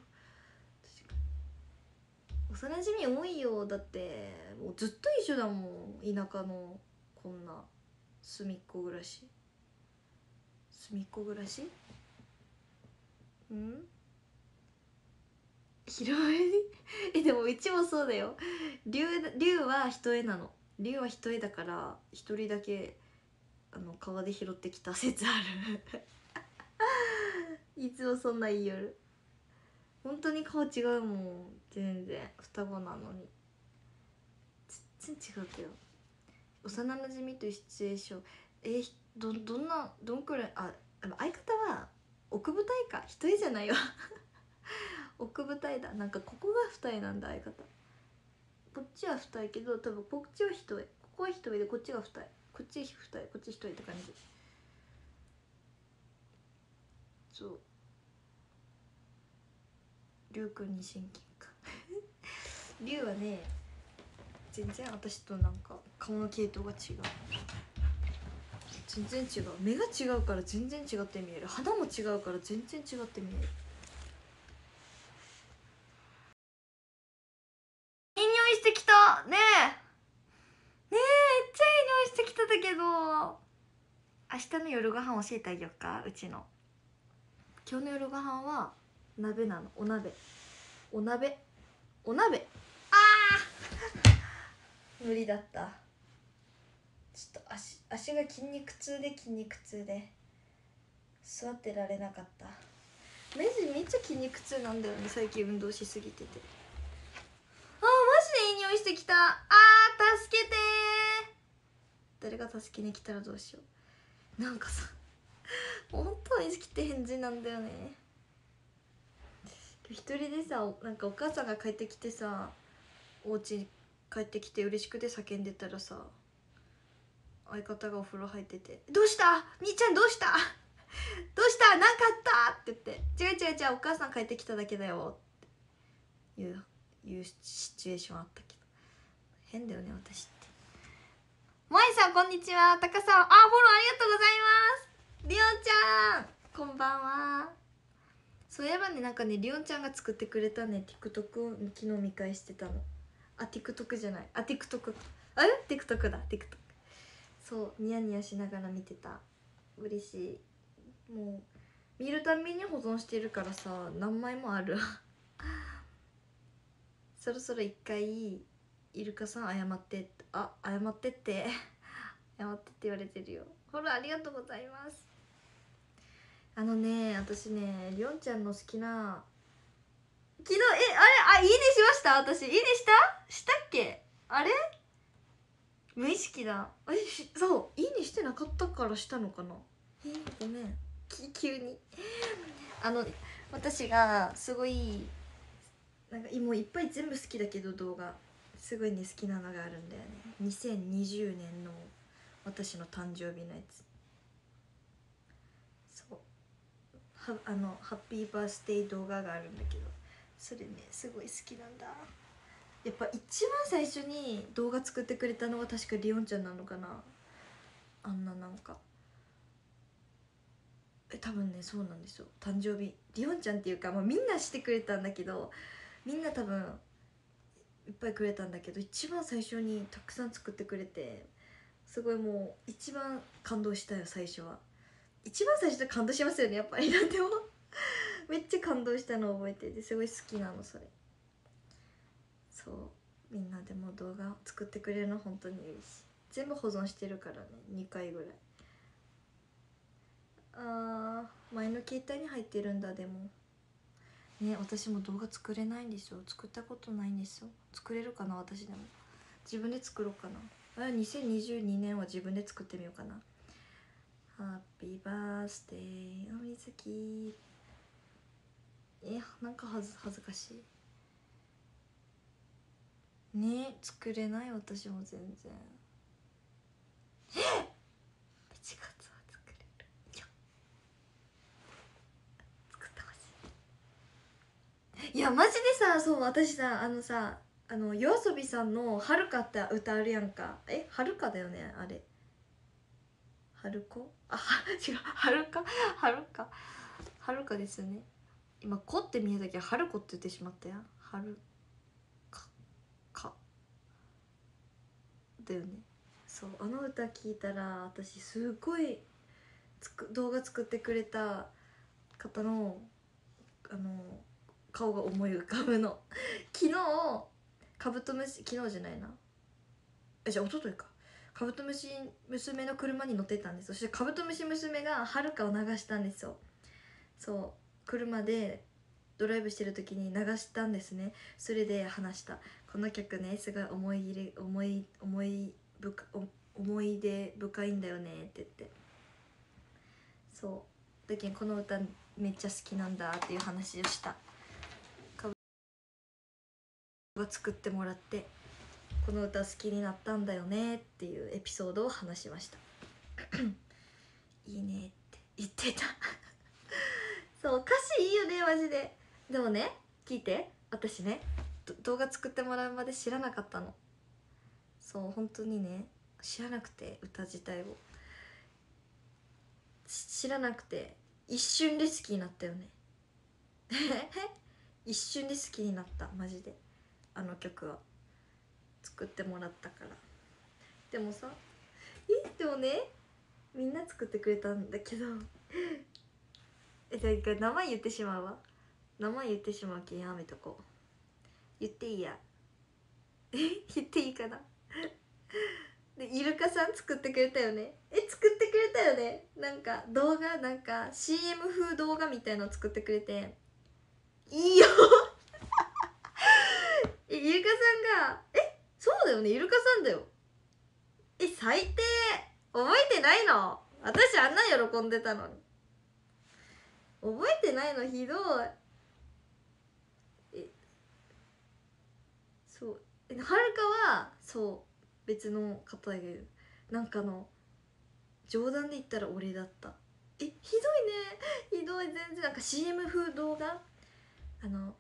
幼なじみ多いよ。だってもうずっと一緒だもん。田舎のこんな隅っこ暮らし隅っこ暮らしん広いえでもうちもそうだよ。龍龍は一重なの。龍は一重だから一人だけあの川で拾ってきた説あるいつもそんな言いよる。本当に顔違うもん。全然双子なのに全然違ったよ。幼なじみというシチュエーションえー、どどんなどんくらいあ相方は奥二重か一重じゃないよ奥二重だ。なんかここが二重なんだ相方。こっちは二重けど多分こっちは一重、ここは一重でこっちが二重、こっち二重こっち一重って感じ。そうりゅうくんに親近感りゅうはね全然私となんか顔の系統が違う。全然違う。目が違うから全然違って見える。肌も違うから全然違って見える。いい匂いしてきたねえねえめっちゃいい匂いしてきただけど明日の夜ご飯教えてあげようか。うちの今日の夜ご飯は鍋なの。お鍋お鍋お鍋あー無理だった。ちょっと足足が筋肉痛で筋肉痛で座ってられなかった。マジめっちゃ筋肉痛なんだよね最近運動しすぎてて。あーマジでいい匂いしてきた。あー助けてー。誰が助けに来たらどうしよう。なんかさ本当に好きって返事なんだよね。一人でさなんかお母さんが帰ってきてさお家に帰ってきて嬉しくて叫んでたらさ相方がお風呂入ってて「どうしたみーちゃんどうしたどうしたなんかあった?」って言って「違う違う違うお母さん帰ってきただけだよ」っていういうシチュエーションあったけど変だよね私って。萌さんこんにちは。たかさんあフォローありがとうございます。りおんちゃんこんばんは。そういえばねなんかねりおんちゃんが作ってくれたね TikTok を昨日見返してたの。あ TikTok じゃないあ TikTok あれ TikTok だ TikTok。 そうニヤニヤしながら見てた。嬉しい。もう見るたびに保存してるからさ何枚もあるそろそろ一回イルカさん謝ってあ謝ってって謝ってって言われてるよ。ほらありがとうございます。あのね私ねりょんちゃんの好きな昨日えあれあいいねしました。私いいねしたしたっけ。あれ無意識だ。えそういいねしてなかったからしたのかな。えごめんき急にあの私がすごいなんかもういっぱい全部好きだけど動画すごいね好きなのがあるんだよね。にせんにじゅうねんの私の誕生日のやつ。そうはあのハッピーバースデー動画があるんだけどそれねすごい好きなんだ。やっぱ一番最初に動画作ってくれたのは確かりおんちゃんなのかな。あんななんかえ多分ねそうなんですよ。誕生日りおんちゃんっていうか、まあ、みんなしてくれたんだけどみんな多分いっぱいくれたんだけど一番最初にたくさん作ってくれてすごいもう一番感動したよ最初は。一番最初で感動しますよねやっぱり。なんでもめっちゃ感動したのを覚えててすごい好きなのそれ。そうみんなでも動画作ってくれるの本当に嬉しい。全部保存してるからねにかいぐらい。あー前の携帯に入ってるんだ。でもね、私も動画作れないんですよ。作ったことないんですよ。作れるかな私でも。自分で作ろうかな。あ、にせんにじゅうにねんは自分で作ってみようかな。ハッピーバースデーおみずき。え、なんかはず恥ずかしいね。作れない私も全然。えっいちがつは作れる。いや作ってほしい。いやマジでさ、そう私さ、あのさ、あの夜遊びさんの「はるか」って歌あるやんか。え、はるかだよねあれ。はるこ、あ、は違う、はるか、はるか、はるかですよね。今「こ」って見えたけど「はるこ」って言ってしまったやん。はるかかだよね。そう、あの歌聞いたら私すごいつく動画作ってくれた方のあの顔が思い浮かぶの。昨日カブトムシ、昨日じゃないな、え、じゃあ一昨日か、カブトムシ娘の車に乗ってたんです。そしてカブトムシ娘がはるかを流したんですよ。そう、車でドライブしてる時に流したんですね。それで話した。この曲ねすごい思い入れ思い思い深思い出深いんだよねって言って、そうだけどこの歌めっちゃ好きなんだっていう話をした。カブが作ってもらってこの歌好きになったんだよねっていうエピソードを話しました。いいねって言ってた。そう歌詞いいよねマジで。でもね聞いて、私ね動画作ってもらうまで知らなかったの。そう本当にね知らなくて、歌自体を知らなくて一瞬で好きになったよね。一瞬で好きになったマジで。あの曲は作ってもらったから。でもさ、えでもねみんな作ってくれたんだけどえ、じゃあ一回名前言ってしまうわ。名前言ってしまうけんやめとこう。言っていいや。え、言っていいかな。でイルカさん作ってくれたよね。え、作ってくれたよね。なんか動画、なんか シーエム 風動画みたいの作ってくれていいよ。え、イルカさんが、え、そうだよね、イルカさんだよ。え、最低。覚えてないの。私あんな喜んでたのに覚えてないの、ひどい。え、そう、え、はるかはそう別の方がいる。なんかの冗談で言ったら俺だった。え、ひどいね、ひどい。全然なんか シーエム 風動画、あの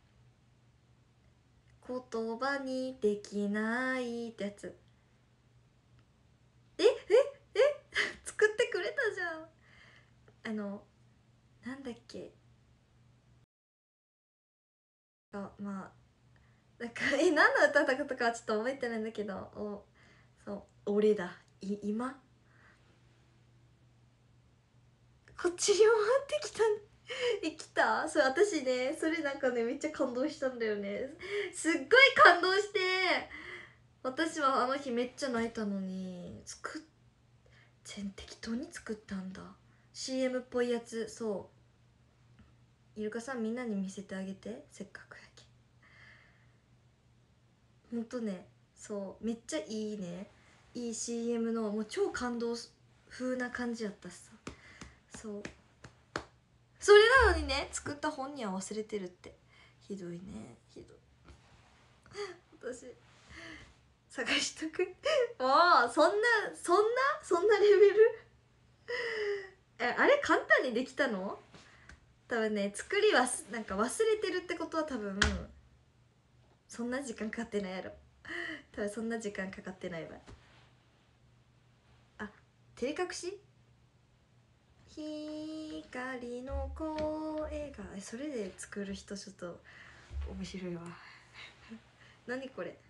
言葉にできないってやつ。えええ作ってくれたじゃん。あのなんだっけ、あ、まあなんかえ、何の歌だったかはちょっと覚えてないんだけど、お、そう俺だ、い今こっちに回ってきた。え、来た。それ私ね、それなんかねめっちゃ感動したんだよね。すっごい感動して、私はあの日めっちゃ泣いたのに作っ全適当に作ったんだ。 シーエム っぽいやつ。そうイルカさんみんなに見せてあげて、せっかくやけ。ほんとね、そうめっちゃいいね、いい シーエム のもう超感動風な感じやったしさ。そうそれなのにね作った本人は忘れてるって。ひどいね、ひどい。私探しとく。もうそんなそんなそんなレベル。え、あれ簡単にできたの。多分ね作りはなんか忘れてるってことは多分そんな時間かかってないやろ。多分そんな時間かかってないわ。あ、照れ隠し光の声が、え、それで作る人ちょっと面白いわ。何これ、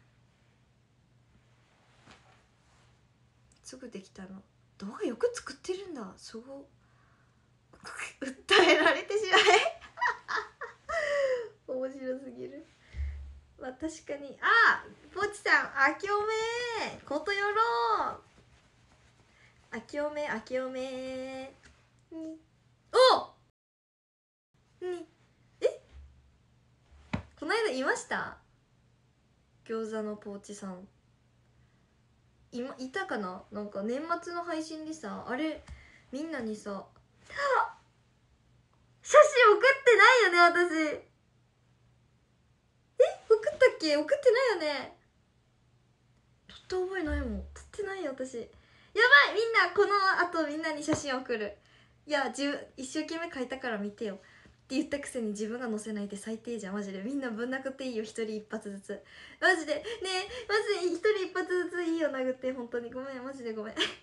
すぐできたの。動画よく作ってるんだ、すご。訴えられてしまえ。面白すぎる。まあ確かに。あ、ポチさん、あきおめことよろ。あきおめ、あきおめに、おに、えいました？餃子のポーチさんい、ま、いたかな。なんか年末の配信でさ、あれみんなにさ写真送ってないよね私。え、送ったっけ？送ってないよね。撮った覚えないもん。撮ってないよ私。やばい、みんなこの後みんなに写真送る。いや自分一生懸命描いたから見てよって言ったくせに自分が載せないって最低じゃんマジで。みんなぶん殴っていいよ、一人一発ずつマジで。ねえマジで一人一発ずついいよ殴って。本当にごめんマジでごめんご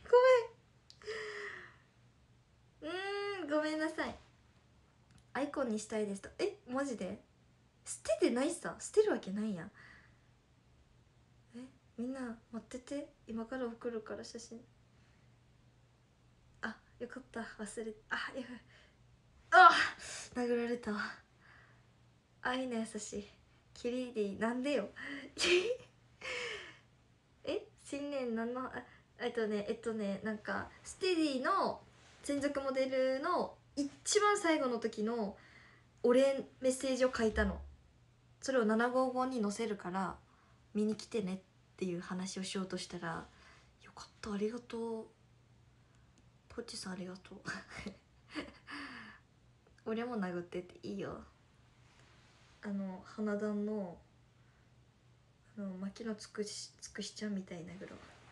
めん。うーんごめんなさい。アイコンにしたいですと。えマジで捨ててないさ。捨てるわけないやん。えみんな待ってて、今から送るから写真。あよかった、忘れあやあ殴られたわ。あいいね優しい。キリリなんでよえ新年何のあえっとねえっとねなんかステディの専属モデルの一番最後の時のお礼メッセージを書いたの。それをななごーごに載せるから見に来てねっていう話をしようとしたら、よかったありがとうポチさんありがとう俺も殴ってていいよ。あの花壇のあの牧野つくしつくしちゃんみたいなぐら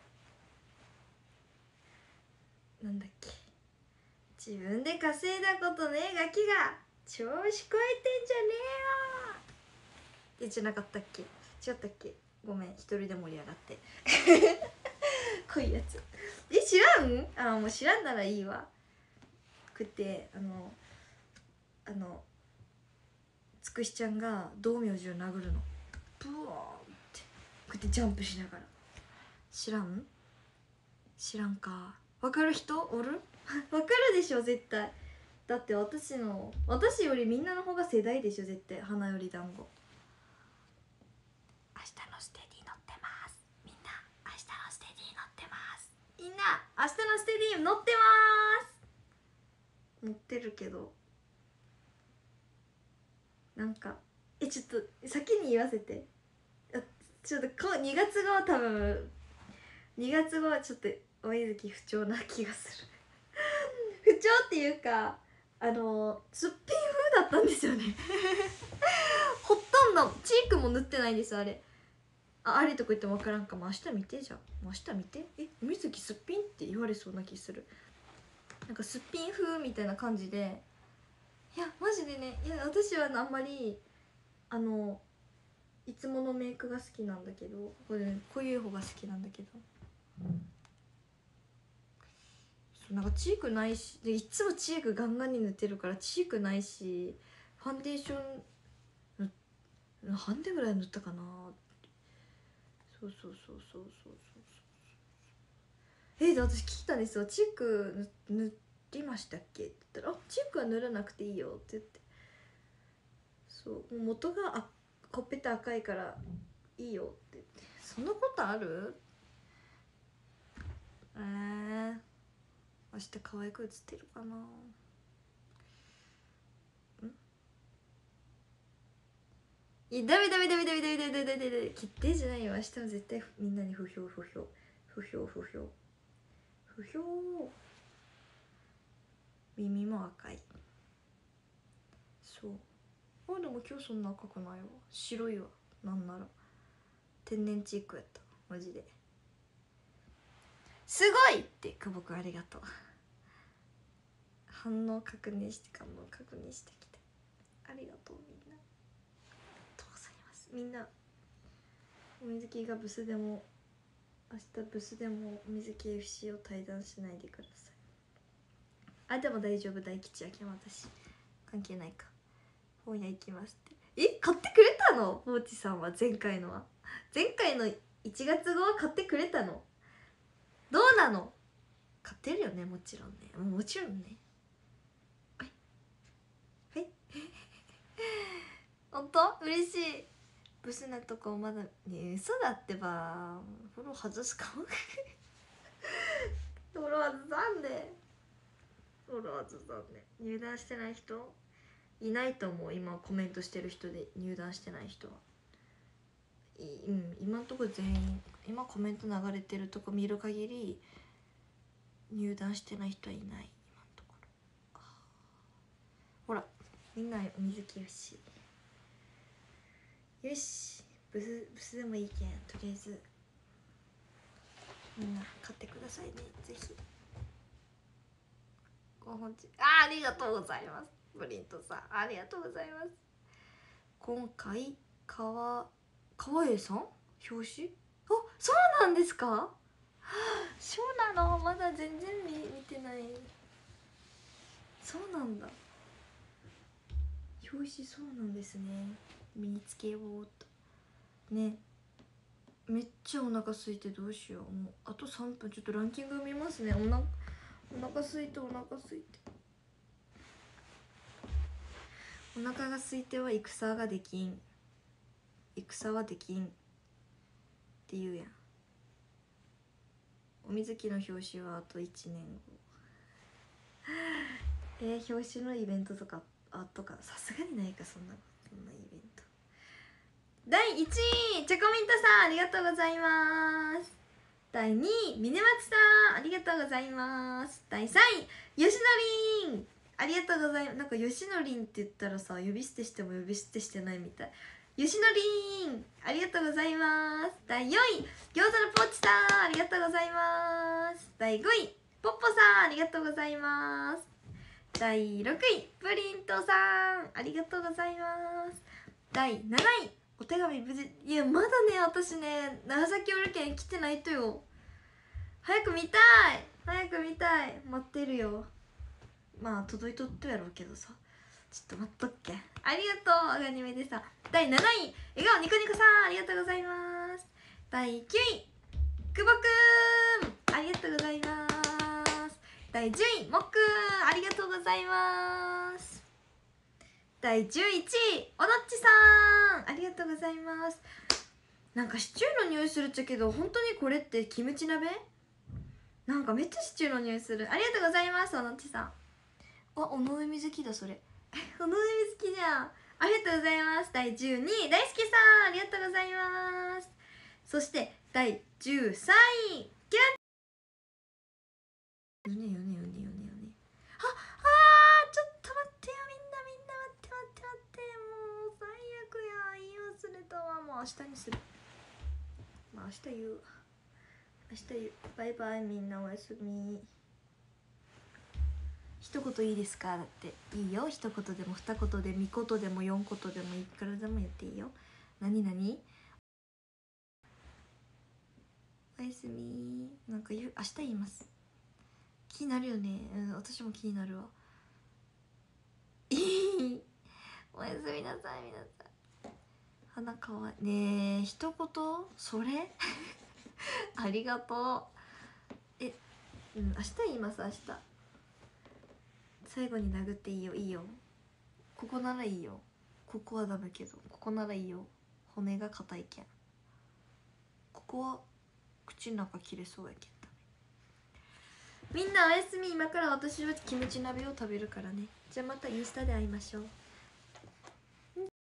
なんだっけ、自分で稼いだことねガキが調子こえてんじゃねえよえじゃなかったっけ、違ったっけ。ごめん一人で盛り上がってこういうやつえ知らん。あもう知らんならいいわ。くってあのあのつくしちゃんが道明寺を殴るの。ブワーンってこうやってジャンプしながら。知らん知らんか。わかる人おるわかるでしょ絶対。だって私の私よりみんなの方が世代でしょ絶対。花より団子。明日のステディ乗ってます。みんな明日のステディ乗ってます。みんな明日のステディ乗ってます。乗ってるけどなんかえちょっと先に言わせて。ちょっとこにがつごは多分にがつごはちょっとおみずき不調な気がする不調っていうかあのすっぴん風だったんですよねほとんどチークも塗ってないんですあれ。ああれとか言っても分からんかも。明日見てじゃん明日見て。えおみずきすっぴんって言われそうな気する。なんかすっぴん風みたいな感じで。いやマジでね、いや私はあんまりあのいつものメイクが好きなんだけど、これこういう方が好きなんだけど、なんかチークないしでいつもチークガンガンに塗ってるからチークないし、ファンデーション半手ぐらい塗ったかな。そうそうそうそうそうそうえで私聞いたんですよ。チーク塗りましたっけって言ったら、あチークは塗らなくていいよって言って。そうもう元があほっぺた赤いからいいよって言って。そんなことある。えー、明日可愛く写ってるかな。いやダメダメダメダメダメダメダメダメダメ決定じゃないよ。明日は絶対みんなに不評不評不評不評不評。耳も赤い。そうあでも今日そんな赤くないわ。白いわ。なんなら天然チークやったマジで。すごいって久保くんありがとう。反応確認して感動確認してきてありがとう。みんなありがとうございます。みんなおみずきがブスでも明日ブスでもおみずき エフシー を対談しないでください。あでも大丈夫大吉やけん私関係ないか。本屋行きますって。え買ってくれたのポーチさんは。前回のは前回のいちがつごは買ってくれたの。どうなの。買ってるよねもちろんね。もちろんね。はいはい本当嬉しい。ブスなとこまだね嘘だってば。フォロー外すかもフォロー外さんでフォロー外さんで入団してない人いないと思う。今コメントしてる人で入団してない人は。いうん今のところ全員今コメント流れてるとこ見る限り入団してない人はいない今のところ。ほらみんな水木よしよしブスブスでもいいけんとりあえずみんな買ってくださいねぜひ。ご本日あありがとうございます。ブリントさんありがとうございます。今回川川栄さん表紙あそうなんですかそうなのまだ全然見見てない。そうなんだ表紙そうなんですね。身につけようとね。めっちゃお腹空いてどうしよう。もうあとさんぷんちょっとランキング見ますね。おなお腹空いてお腹空いてお腹が空いては戦ができん戦はできんって言うやん。お水木の表紙はあといちねんごえー、表紙のイベントとかあとかさすがにないかそんなそんなイベント。だいいちいチョコミントさんありがとうございます。だいにいミネマツさんありがとうございます。だいさんいよしのりんありがとうございます。なんかよしのりんって言ったらさ呼び捨てしても呼び捨てしてないみたい。よしのりんありがとうございます。だいよんい餃子のポッチさんありがとうございます。だいごいポッポさんありがとうございます。だいろくいプリントさんありがとうございます。だいなないお手紙無事。いやまだね私ね長崎おるけん来てないとよ。早く見たい早く見たい待ってるよ。まあ届いとってやろうけどさちょっと待っとっけ。ありがとうあがにめでさ。だいなない笑顔ニコニコさんありがとうございます。だいきゅういくぼくんありがとうございます。だいじゅういもっくんありがとうございます。だいじゅういちいおのっちさんありがとうございます。なんかシチューの匂いするっちゃけど本当にこれってキムチ鍋なんかめっちゃシチューの匂いする。ありがとうございますおのっちさん。あ尾上瑞希だそれ尾上瑞希じゃん。ありがとうございます。だいじゅうにい大輔さんありがとうございます。そしてだいじゅうさんいキランよねよねよねよねよねああーちょっと待ってよみんなみんな待って待って待ってもう最悪や言い忘れたわ。もう明日にする。まあ明日言う明日言う。バイバイみんなおやすみ。一言いいですかだっていいよ。一言でも二言で三言でも四言でもいくらでも言っていいよ。なになにおやすみなんか言う明日言います。気になるよね。うん私も気になるわ。いいおやすみなさい皆さん。鼻かわいいねえ一言それありがとう。えうん明日言います明日。最後に殴っていいよいいよ。ここならいいよ。ここはダメけどここならいいよ。骨が硬いけん。ここは口の中切れそうやけんダメ。みんなおやすみ。今から私はキムチ鍋を食べるからね。じゃあまたインスタで会いましょう。